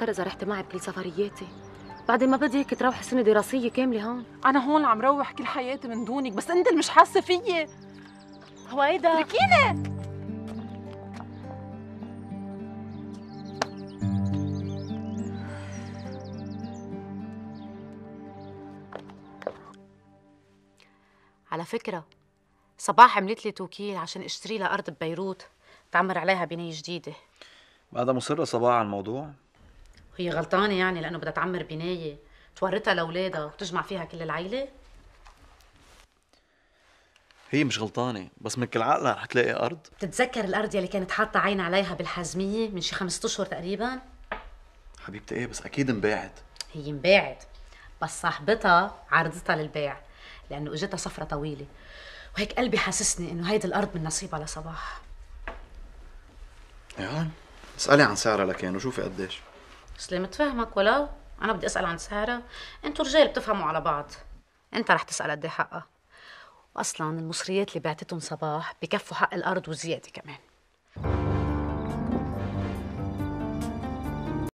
اكثر اذا رحتي معي بكل سفرياتي. بعدين ما بدي هيك تروحي سنه دراسيه كامله هون. انا هون عم روح كل حياتي من دونك، بس انت اللي مش حاسه فيي. هويدا تركيني. على فكره صباح عملت لي توكيل عشان اشتري لها ارض ببيروت تعمر عليها بنايه جديده. بعدها مصرة صباح على الموضوع؟ هي غلطانه يعني لانه بدها تعمر بنايه تورثها لاولادها وتجمع فيها كل العيله؟ هي مش غلطانة، بس من كل عقلها رح تلاقي أرض. بتتذكر الارض يلي كانت حاطه عين عليها بالحازميه من شي 5 اشهر تقريبا؟ حبيبتي ايه، بس أكيد انباعت. هي انباعت، بس صاحبتها عرضتها للبيع لانه اجتها سفره طويله، وهيك قلبي حاسسني انه هيدي الارض من نصيبها لصباح. يعني اسألي عن سعرها لكن وشوفي قديش. سلمت متفهمك، ولو انا بدي اسال عن سعرها؟ انتوا رجال بتفهموا على بعض، انت رح تسال قد ايه حقها. واصلا المصريات اللي بعتتهم صباح بكفوا حق الارض وزياده كمان.